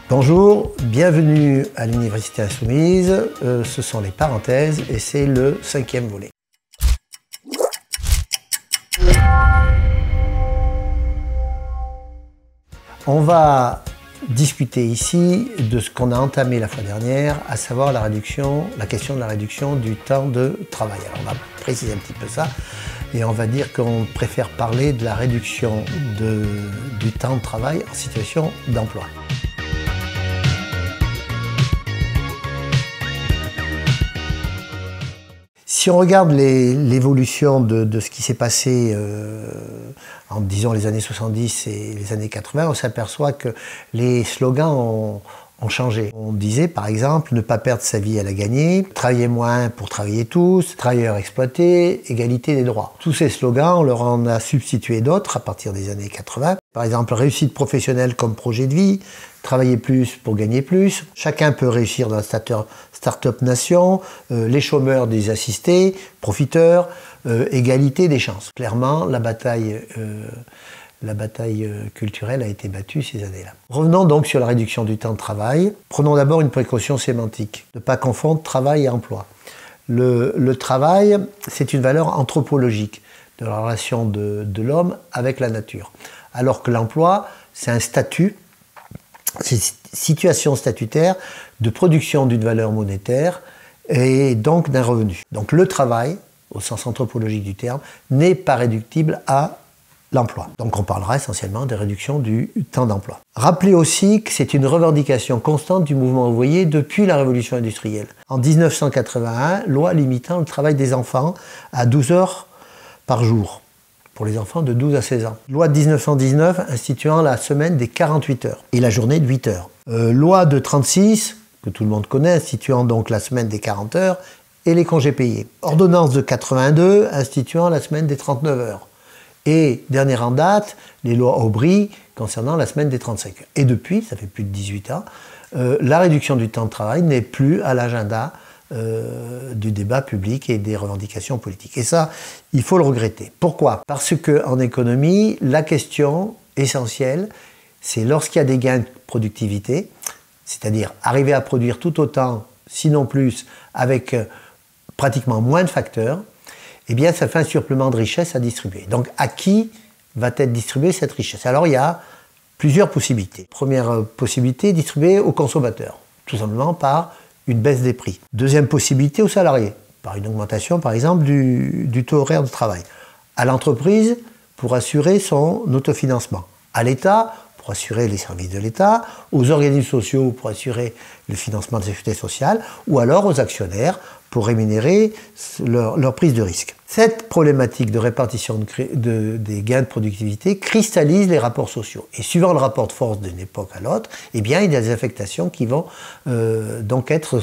Bonjour, bienvenue à l'Université Insoumise, ce sont les parenthèses et c'est le 5e volet. On va discuter ici de ce qu'on a entamé la fois dernière, à savoir la question de la réduction du temps de travail. Alors on va préciser un petit peu ça et on va dire qu'on préfère parler de la réduction du temps de travail en situation d'emploi. Si on regarde l'évolution de ce qui s'est passé en disons les années 70 et les années 80, on s'aperçoit que les slogans ont changé. On disait par exemple ne pas perdre sa vie à la gagner, travailler moins pour travailler tous, travailleurs exploités, égalité des droits. Tous ces slogans, on leur en a substitué d'autres à partir des années 80. Par exemple, réussite professionnelle comme projet de vie, travailler plus pour gagner plus, chacun peut réussir dans la Start-up Nation, les chômeurs des assistés, profiteurs, égalité des chances. Clairement, la bataille culturelle a été battue ces années-là. Revenons donc sur la réduction du temps de travail. Prenons d'abord une précaution sémantique, ne pas confondre travail et emploi. Le travail, c'est une valeur anthropologique de la relation de l'homme avec la nature, alors que l'emploi, c'est un statut, c'est une situation statutaire de production d'une valeur monétaire et donc d'un revenu. Donc le travail, au sens anthropologique du terme, n'est pas réductible à l'emploi. Donc on parlera essentiellement de réduction du temps d'emploi. Rappelez aussi que c'est une revendication constante du mouvement ouvrier depuis la révolution industrielle. En 1981, loi limitant le travail des enfants à 12 heures par jour, pour les enfants de 12 à 16 ans. Loi de 1919 instituant la semaine des 48 heures et la journée de 8 heures. Loi de 36, que tout le monde connaît, instituant donc la semaine des 40 heures et les congés payés. Ordonnance de 82 instituant la semaine des 39 heures. Et dernière en date, les lois Aubry concernant la semaine des 35 heures. Et depuis, ça fait plus de 18 ans, la réduction du temps de travail n'est plus à l'agenda du débat public et des revendications politiques. Et ça, il faut le regretter. Pourquoi? Parce qu'en économie, la question essentielle, c'est lorsqu'il y a des gains de productivité, c'est-à-dire arriver à produire tout autant, sinon plus, avec pratiquement moins de facteurs, eh bien ça fait un supplément de richesse à distribuer. Donc à qui va être distribuée cette richesse? Alors il y a plusieurs possibilités. Première possibilité, distribuer aux consommateurs, tout simplement par une baisse des prix. Deuxième possibilité, aux salariés, par une augmentation par exemple du taux horaire de travail. À l'entreprise, pour assurer son autofinancement. À l'État, pour assurer les services de l'État, aux organismes sociaux pour assurer le financement de la sécurité sociale, ou alors aux actionnaires pour rémunérer leur prise de risque. Cette problématique de répartition des gains de productivité cristallise les rapports sociaux. Et suivant le rapport de force d'une époque à l'autre, eh bien, il y a des affectations qui vont donc être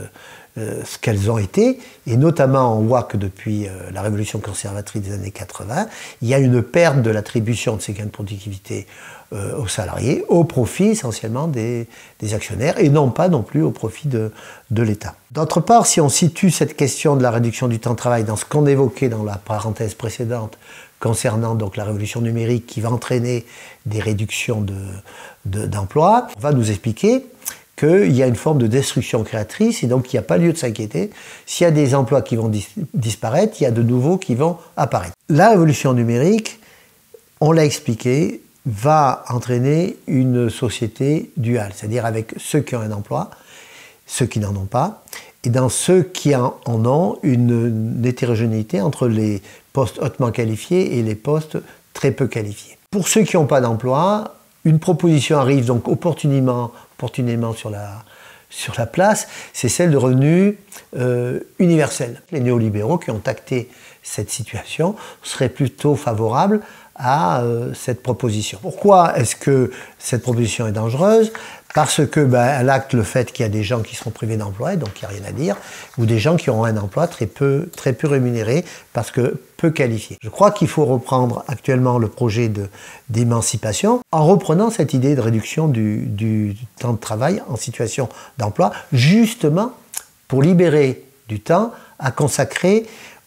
ce qu'elles ont été, et notamment on voit que depuis la révolution conservatrice des années 80, il y a une perte de l'attribution de ces gains de productivité aux salariés, au profit essentiellement des actionnaires, et non pas non plus au profit de l'État. D'autre part, si on situe cette question de la réduction du temps de travail dans ce qu'on évoquait dans la parenthèse précédente, concernant donc la révolution numérique qui va entraîner des réductions d'emplois, on va nous expliquer qu'il y a une forme de destruction créatrice et donc il n'y a pas lieu de s'inquiéter. S'il y a des emplois qui vont disparaître, il y a de nouveaux qui vont apparaître. La révolution numérique, on l'a expliqué, va entraîner une société duale, c'est-à-dire avec ceux qui ont un emploi, ceux qui n'en ont pas, et dans ceux qui en ont une hétérogénéité entre les postes hautement qualifiés et les postes très peu qualifiés. Pour ceux qui n'ont pas d'emploi, une proposition arrive donc opportunément sur la place, c'est celle de revenus universels. Les néolibéraux qui ont acté cette situation seraient plutôt favorables à cette proposition. Pourquoi est-ce que cette proposition est dangereuse? Parce que elle acte le fait qu'il y a des gens qui seront privés d'emploi, donc il n'y a rien à dire, ou des gens qui auront un emploi très peu rémunéré, parce que peu qualifié. Je crois qu'il faut reprendre actuellement le projet d'émancipation en reprenant cette idée de réduction du temps de travail en situation d'emploi, justement pour libérer du temps à consacrer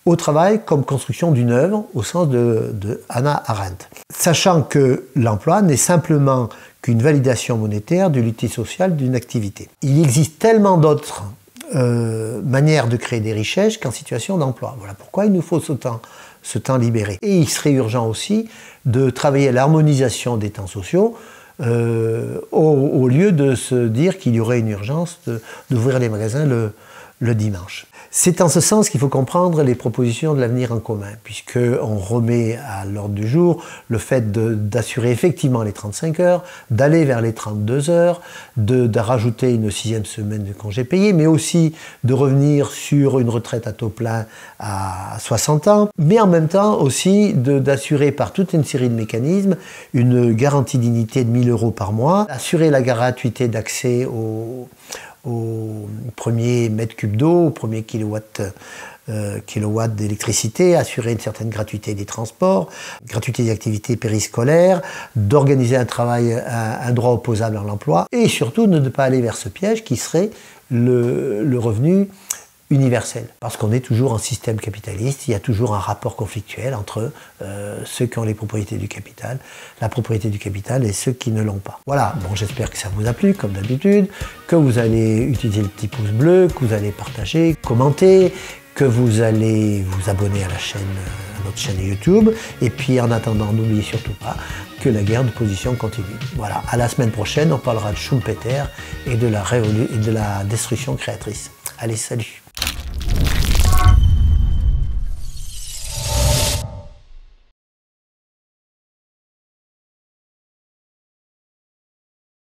au travail comme construction d'une œuvre au sens de Hannah Arendt. Sachant que l'emploi n'est simplement qu'une validation monétaire de l'utilité sociale d'une activité. Il existe tellement d'autres manières de créer des richesses qu'en situation d'emploi. Voilà pourquoi il nous faut ce temps libéré. Et il serait urgent aussi de travailler à l'harmonisation des temps sociaux au lieu de se dire qu'il y aurait une urgence d'ouvrir les magasins le dimanche. C'est en ce sens qu'il faut comprendre les propositions de l'avenir en commun, puisqu'on remet à l'ordre du jour le fait d'assurer effectivement les 35 heures, d'aller vers les 32 heures, de rajouter une 6e semaine de congés payés, mais aussi de revenir sur une retraite à taux plein à 60 ans, mais en même temps aussi d'assurer par toute une série de mécanismes une garantie dignité de 1 000 € par mois, assurer la gratuité d'accès au premier mètre cube d'eau, au premier kilowatt d'électricité, assurer une certaine gratuité des transports, gratuité des activités périscolaires, d'organiser un travail, un droit opposable à l'emploi, et surtout de ne pas aller vers ce piège qui serait le revenu universel. Parce qu'on est toujours en système capitaliste, il y a toujours un rapport conflictuel entre ceux qui ont les propriétés du capital, la propriété du capital et ceux qui ne l'ont pas. Voilà, bon, j'espère que ça vous a plu, comme d'habitude, que vous allez utiliser le petit pouce bleu, que vous allez partager, commenter, que vous allez vous abonner à notre chaîne YouTube, et puis en attendant, n'oubliez surtout pas que la guerre de position continue. Voilà, à la semaine prochaine, on parlera de Schumpeter et de la destruction créatrice. Allez, salut!